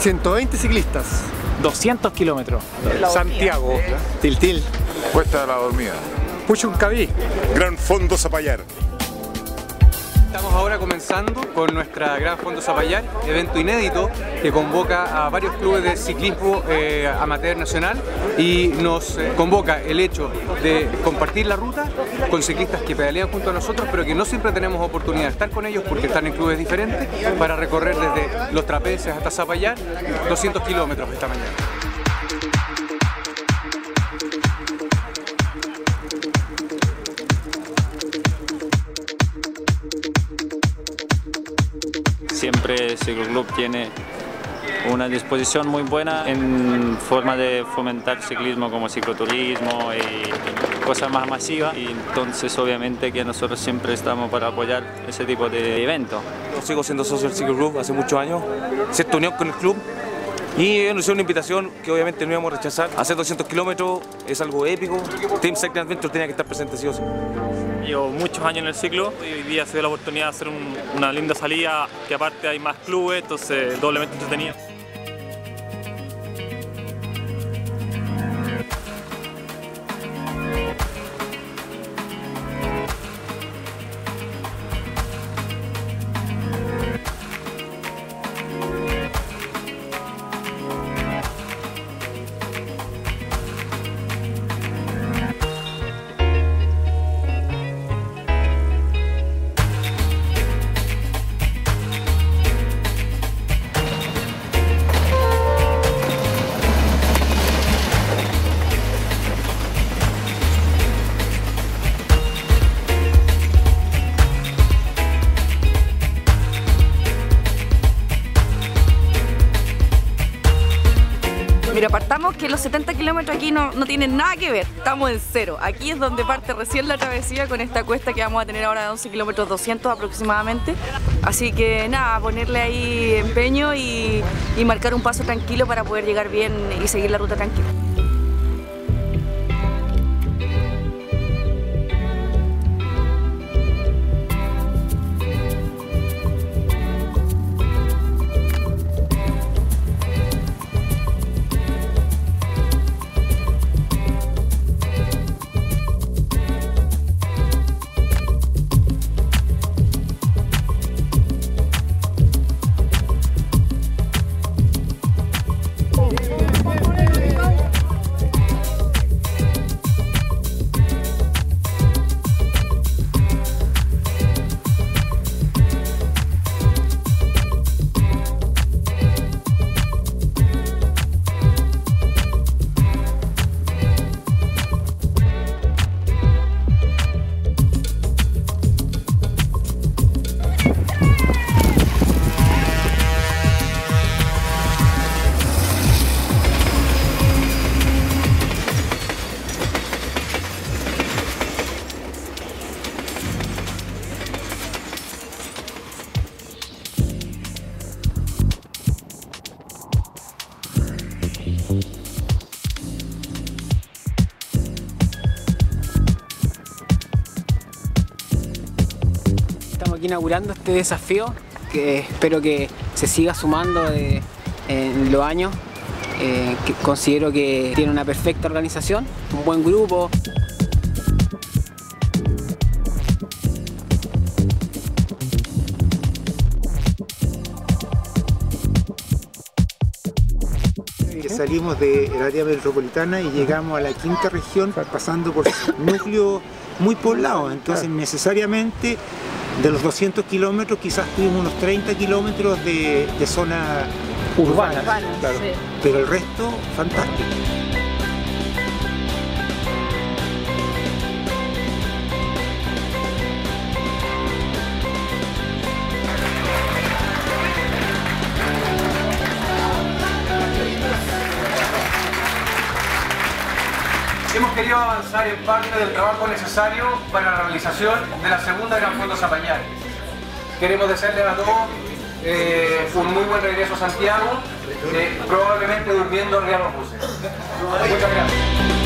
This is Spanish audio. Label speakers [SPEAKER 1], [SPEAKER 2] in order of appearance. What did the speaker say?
[SPEAKER 1] 120 ciclistas.
[SPEAKER 2] 200 kilómetros.
[SPEAKER 1] Santiago. Tiltil.
[SPEAKER 3] Cuesta de la Dormida.
[SPEAKER 1] Puchuncaví.
[SPEAKER 3] Gran Fondo Zapallar.
[SPEAKER 4] Estamos ahora comenzando con nuestra Gran Fondo Zapallar, evento inédito que convoca a varios clubes de ciclismo amateur nacional y nos convoca el hecho de compartir la ruta con ciclistas que pedalean junto a nosotros, pero que no siempre tenemos oportunidad de estar con ellos porque están en clubes diferentes, para recorrer desde Los Trapeces hasta Zapallar 200 kilómetros esta mañana.
[SPEAKER 5] Siempre el cicloclub tiene una disposición muy buena en forma de fomentar ciclismo como cicloturismo y cosas más masivas, y entonces obviamente que nosotros siempre estamos para apoyar ese tipo de eventos.
[SPEAKER 6] Yo sigo siendo socio del cicloclub hace muchos años, cierta unión con el club, y nos hicieron una invitación que obviamente no íbamos a rechazar. Hacer 200 kilómetros es algo épico, Team Cycling Adventure tenía que estar presente sí o sí.
[SPEAKER 7] Llevo muchos años en el ciclo y hoy día se dio la oportunidad de hacer una linda salida, que aparte hay más clubes, entonces doblemente entretenido.
[SPEAKER 8] Mira, partamos que los 70 kilómetros aquí no tienen nada que ver, estamos en cero. Aquí es donde parte recién la travesía con esta cuesta que vamos a tener ahora de 11 kilómetros 200 aproximadamente. Así que nada, ponerle ahí empeño y marcar un paso tranquilo para poder llegar bien y seguir la ruta tranquila.
[SPEAKER 2] Estamos aquí inaugurando este desafío que espero que se siga sumando en los años. Que considero que tiene una perfecta organización, un buen grupo.
[SPEAKER 1] Salimos del área metropolitana y llegamos a la quinta región pasando por núcleos muy poblados, entonces necesariamente de los 200 kilómetros quizás tuvimos unos 30 kilómetros de zona urbana, claro, sí. Pero el resto fantástico.
[SPEAKER 4] Hemos querido avanzar en parte del trabajo necesario para la realización de la segunda Gran Fondo Zapallar. Queremos desearles a todos un muy buen regreso a Santiago, probablemente durmiendo arriba de los buses. Muchas gracias.